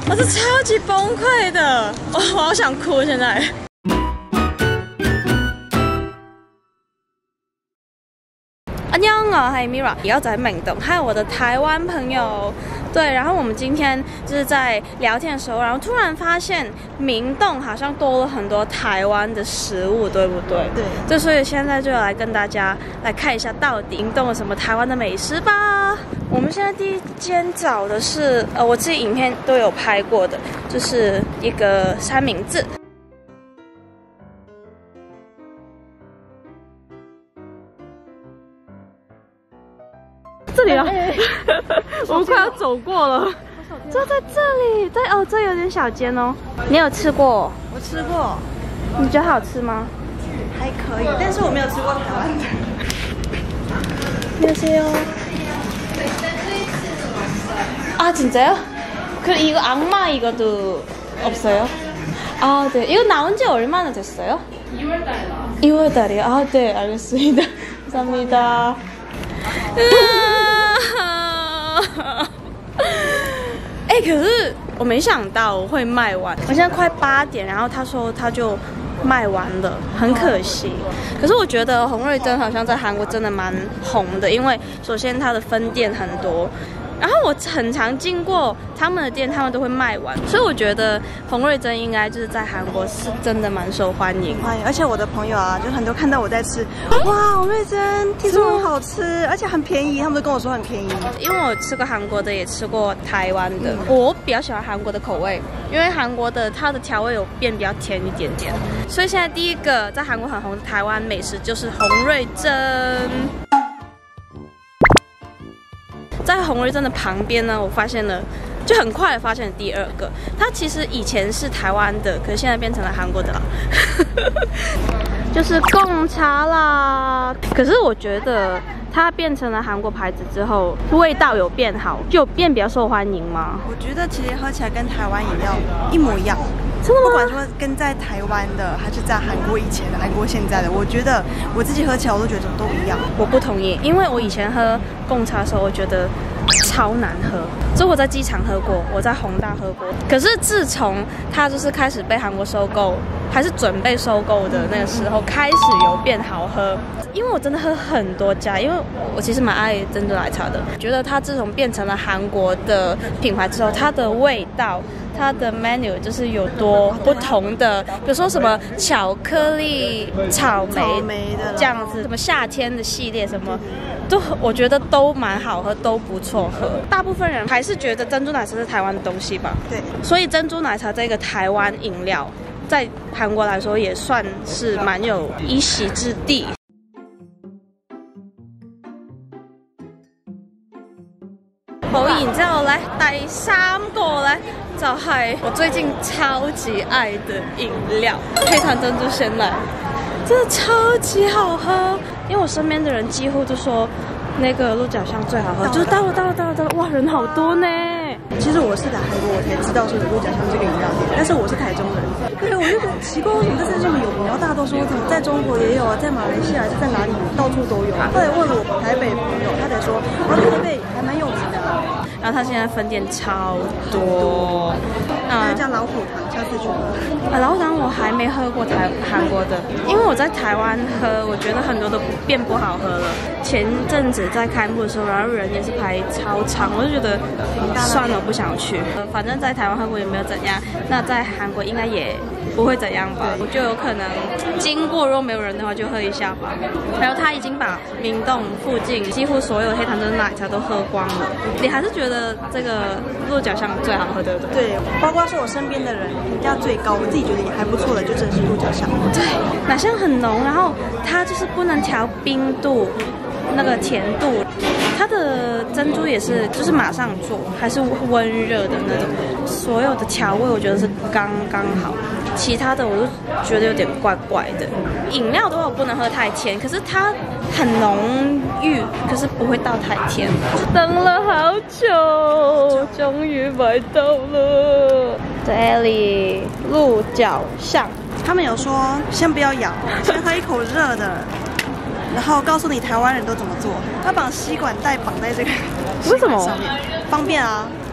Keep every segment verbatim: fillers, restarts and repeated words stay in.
我是超级崩溃的，我我好想哭现在。안녕，我係 Mira， 而家在明洞，還有我的台灣朋友。对，然后我们今天就是在聊天的时候，然后突然发现明洞好像多了很多台湾的食物，对不对？ 对。 就所以现在就来跟大家来看一下，到底明洞有什么台湾的美食吧。我们现在第一间找的是，呃，我自己影片都有拍过的，就是一个三明治。这里啊，我们快要走过了，就在这里。对哦，这有点小间哦。你有吃过？ 我吃过。 你觉得好吃吗？ 还可以，但是我没有吃过台湾的。 안녕하세요. 아 진짜요? 그 이거 악마 이거도 없어요? 아 네. 이거 나온 지 얼마나 됐어요? 이월 달이요. 이월 달이요? 아 네, 알겠습니다. 감사합니다. 哎、欸，可是我没想到我会卖完。我现在快八点，然后他说他就卖完了，很可惜。可是我觉得洪瑞珍好像在韩国真的蛮红的，因为首先它的分店很多。 然后我很常经过他们的店，他们都会卖完，所以我觉得洪瑞珍应该就是在韩国是真的蛮受欢迎。 欢迎，而且我的朋友啊，就很多看到我在吃，哇，洪瑞珍听说很好吃，而且很便宜，他们都跟我说很便宜。 因为我吃过韩国的，也吃过台湾的，嗯、我比较喜欢韩国的口味，因为韩国的它的调味有变比较甜一点点，所以现在第一个在韩国很红的台湾美食就是洪瑞珍。 在洪瑞珍的旁边呢，我发现了，就很快的发现了第二个。它其实以前是台湾的，可是现在变成了韩国的了，就是贡茶啦。可是我觉得它变成了韩国牌子之后，味道有变好，就有变比较受欢迎吗？ 我觉得其实喝起来跟台湾饮料一模一样。 真的吗？ 不管说跟在台湾的，还是在韩国以前的、韩国现在的，我觉得我自己喝起来我都觉得都一样。 我不同意，因为我以前喝贡茶的时候，我觉得超难喝。就我在机场喝过，我在宏大喝过。可是自从它就是开始被韩国收购，还是准备收购的那个时候，开始有变好喝。因为我真的喝很多家，因为我其实蛮爱珍珠奶茶的。觉得它自从变成了韩国的品牌之后，它的味道。 它的 menu 就是有多不同的，比如说什么巧克力、草莓这样子，什么夏天的系列，什么都我觉得都蛮好喝，都不错喝。大部分人还是觉得珍珠奶茶是台湾的东西吧？ 对， 所以珍珠奶茶这个台湾饮料，在韩国来说也算是蛮有一席之地。 好，然之後咧，第三個咧就係、是、我最近超級愛的飲料——黑糖珍珠鮮奶，真的超級好喝。因為我身邊的人幾乎都說那個鹿角巷最好喝，就是到了到了到了到了，哇，人好多呢。 其實我是來韓國我才知道說有鹿角巷這個飲料店，但是我是台中人。對，我就奇怪為什麼這這麼有名，然後大家都說怎麼在中國也有啊，在馬來西亞是在哪裡到處都有。後來問了我台北朋友，他才說啊，台北還蠻有名的。 然后它现在分店超多， 啊，叫老虎堂，下次去喝。 啊，老虎堂我还没喝过台韩国的，因为我在台湾喝，我觉得很多都变不好喝了。前阵子在开幕的时候，然后人也是排超长，我就觉得算了，我不想去。呃，反正在台湾喝过也没有怎样，那在韩国应该也不会怎样吧？我就有可能经过，如果没有人的话就喝一下吧。然后他已经把明洞附近几乎所有黑糖珍珠奶茶都喝光了，你还是觉得？ 这个鹿角巷最好喝，对不对？ 对，包括说我身边的人评价最高，我自己觉得也还不错的，就真是鹿角巷。 对，奶香很浓，然后它就是不能调冰度，那个甜度，它的珍珠也是就是马上做，还是温热的那种，所有的调味我觉得是刚刚好。 其他的我都觉得有点怪怪的。饮料的话我不能喝太甜，可是它很浓郁，可是不会到太甜。等了好久，终于买到了。这里鹿角巷， 他们有说先不要咬，先喝一口热的，然后告诉你台湾人都怎么做。他把吸管带绑在这个为什么上面，方便啊。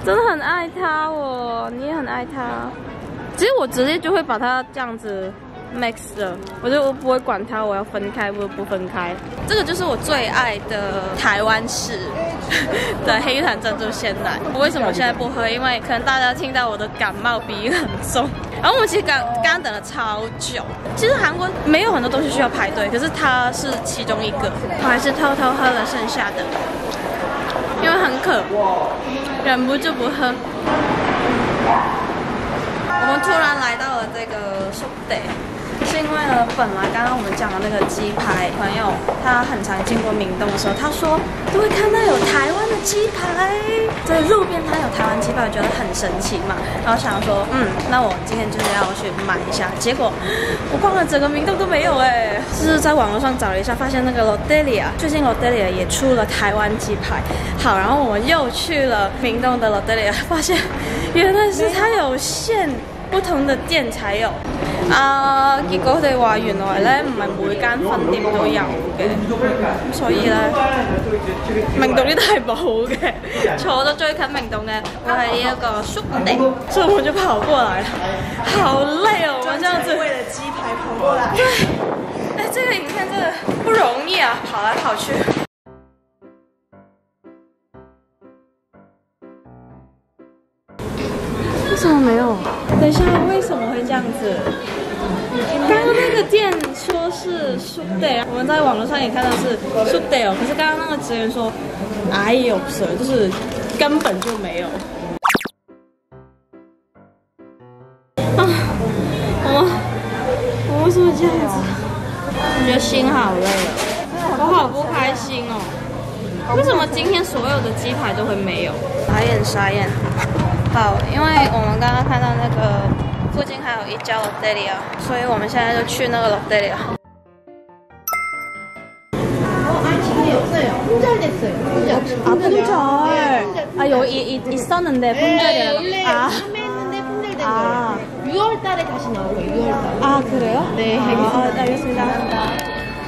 真的很爱它哦，你也很爱它。其实我直接就会把它这样子 mix 了，我就我不会管它，我要分开或不分开。这个就是我最爱的台湾式的黑糖珍珠鲜奶。我为什么现在不喝？因为可能大家听到我的感冒鼻音很重，然后我们其实刚刚等了超久。其实韩国没有很多东西需要排队，可是它是其中一个。我还是偷偷喝了剩下的，因为很渴，忍不住不喝。我们突然来到了这个宿舍，是因为呢，本来刚刚我们讲的那个鸡排朋友，他很常经过明洞的时候，他说都会看到有台湾的鸡排，在路边摊有台湾鸡排，我觉得很神奇嘛。然后想说，嗯，那我今天就是要去买一下。结果我逛了整个明洞都没有哎，就是在网络上找了一下，发现那个 Lodelia 最近 Lodelia 也出了台湾鸡排。好，然后我们又去了明洞的 Lodelia， 发现原来是它有限。不同的店才有啊，結果佢哋話原來咧唔係每間分店都有嘅，咁所以咧明洞呢度係冇嘅。坐到最近明洞嘅會係呢一個宿地，所以我們就跑過來了，好累哦，我們這樣子為了雞排跑過來。 對，哎，這個影片真的不容易啊，跑來跑去。为什么没有？等一下，为什么会这样子？刚刚那个店说是宿day，我们在网络上也看到是宿day哦，可是刚刚那个职员说，哎有蛇，就是根本就没有。啊，我我为什么这样子？我觉得心好累哦，我好不开心哦。为什么今天所有的鸡排都会没有？傻眼傻眼。好，因为我们刚刚看到那个附近还有一家 Lodelia， 所以我们现在就去那个 Lodelia。아 품절. 아 여기 있었는데 품절이라고. 아. 아. 유월달에 다시 나오고 유월달. 아 그래요? 네. 아, 알겠습니다.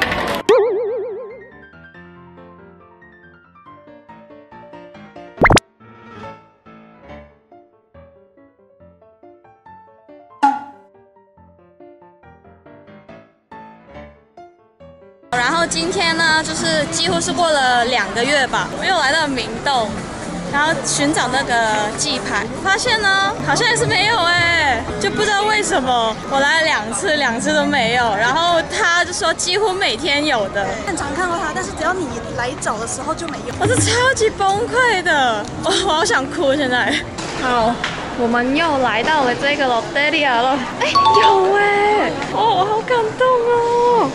然后今天呢，就是几乎是过了两个月吧，我又来到明洞，然后寻找那个鸡排，发现呢好像也是没有哎，就不知道为什么我来了两次，两次都没有。然后他就说几乎每天有的， 很常看到它，但是只要你来找的时候就没有。 我是超级崩溃的，我我好想哭现在。好，我们又来到了这个 Lodelia 了，哎，有哎，哦，我好感动哦。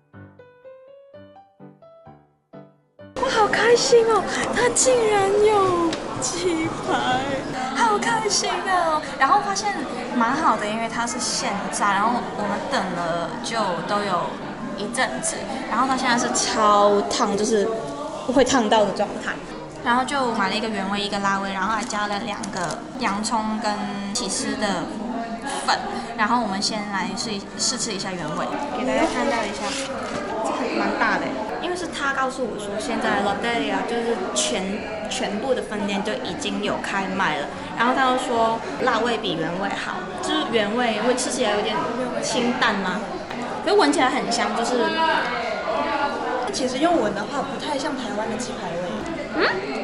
我好开心哦，它竟然有鸡排，好开心哦！然后发现蛮好的，因为它是现炸，然后我们等了就都有一阵子，然后它现在是超烫，就是会烫到的状态。然后就买了一个原味，一个辣味，然后还加了两个洋葱跟起司的粉。然后我们先来试试吃一下原味，给大家看到一下，这个蛮大的。因为是他告诉我说，现在 Lodelia 就是全全部的分店就已经有开卖了。然后他又说辣味比原味好，就是原味会吃起来有点清淡吗？可是闻起来很香，就是。 其实用闻的话，不太像台湾的鸡排味。嗯。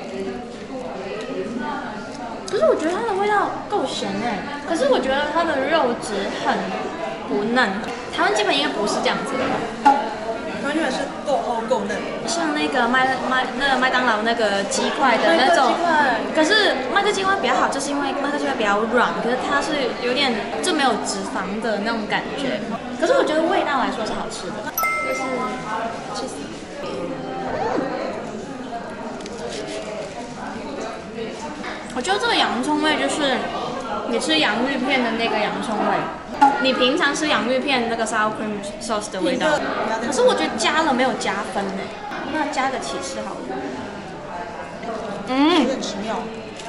可是我觉得它的味道够咸哎，可是我觉得它的肉质很不嫩。台湾鸡排应该不是这样子的。 完全是够厚够嫩， 像那个麦麦那个麦当劳那个鸡块的那种，可是麦克鸡块比较好，就是因为麦克鸡块比较软，可是它是有点就没有脂肪的那种感觉。可是我觉得味道来说是好吃的，就是其实，我觉得这个洋葱味就是你吃洋芋片的那个洋葱味。你平常吃洋芋片那个 sour cream sauce 的味道，可是我觉得加了没有加分呢。那加个起司好了。嗯， 很奇妙。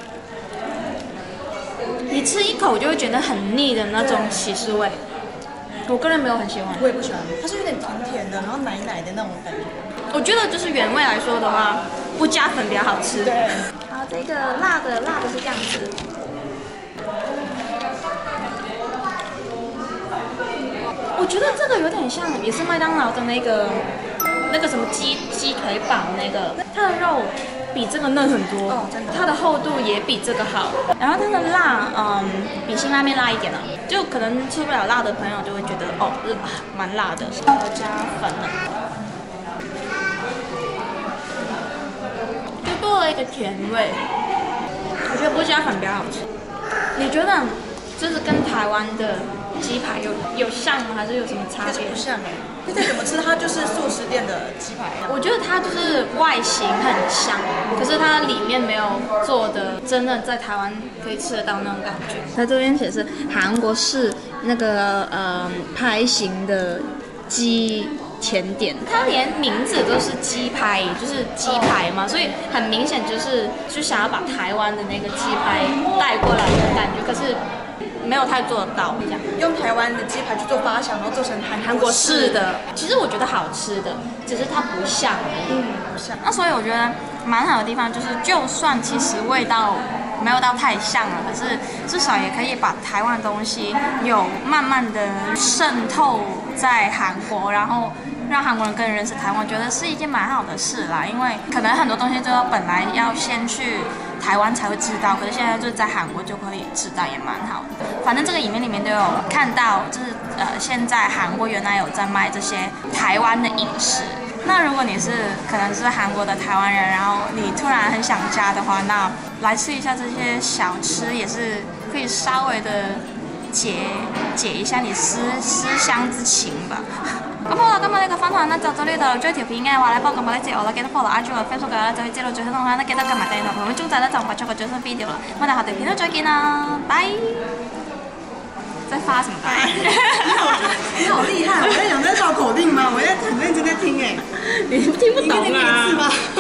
你吃一口就会觉得很腻的那种起司味，我个人没有很喜欢。 我也不喜欢，它是有点甜甜的，然后奶奶的那种感觉。 我觉得就是原味来说的话，不加粉比较好吃。 对。 它这个辣的辣的是这样子。我觉得这个有点像，也是麦当劳的那个那个什么鸡鸡腿堡那个，它的肉比这个嫩很多， 哦，真的， 它的厚度也比这个好，然后它的辣，嗯，比辛拉面辣一点了，就可能吃不了辣的朋友就会觉得哦，蛮辣的，要加粉了，就多了一个甜味，我觉得不加粉比较好吃。你觉得就是跟台湾的鸡排有有像吗？还是有什么差别？ 不像哎，那再怎么吃它就是素食店的鸡排。 我觉得它就是外形很像，可是它里面没有做的真的在台湾可以吃得到那种感觉。它这边写是韩国式那个呃排型的鸡甜点，它连名字都是鸡排，就是鸡排嘛，所以很明显就是就想要把台湾的那个鸡排带过来的感觉，可是没有太做得到这样。 用台湾的鸡排去做发想，然后做成韩韩国式的，其实我觉得好吃的，只是它不像。 嗯，不像。 那所以我觉得蛮好的地方就是，就算其实味道没有到太像了，可是至少也可以把台湾的东西有慢慢的渗透在韩国，然后让韩国人更认识台湾，我觉得是一件蛮好的事啦。因为可能很多东西都本来要先去台湾才会知道，可是现在就是在韩国就可以知道，也蛮好的。反正这个影片里面都有看到，就是呃，现在韩国原来有在卖这些台湾的饮食。那如果你是可能是韩国的台湾人，然后你突然很想家的话，那来吃一下这些小吃也是可以稍微的解解一下你思思鄉之情吧。咁好啦，今日呢個分享咧就到呢度。中意條片嘅話咧，幫我撳埋啲字我啦，記得 follow I G 或 Facebook 嘅咧，就可以知道最新動向咧。記得撳埋訂閱同埋鐘仔咧，就唔會錯過最新 video 啦。我哋下條片都再見啦，拜！在發什麼呆？ 你好厲害！我在想在繞口令嗎？我在很認真在聽哎。 你聽不懂啊？ 你一個字嗎？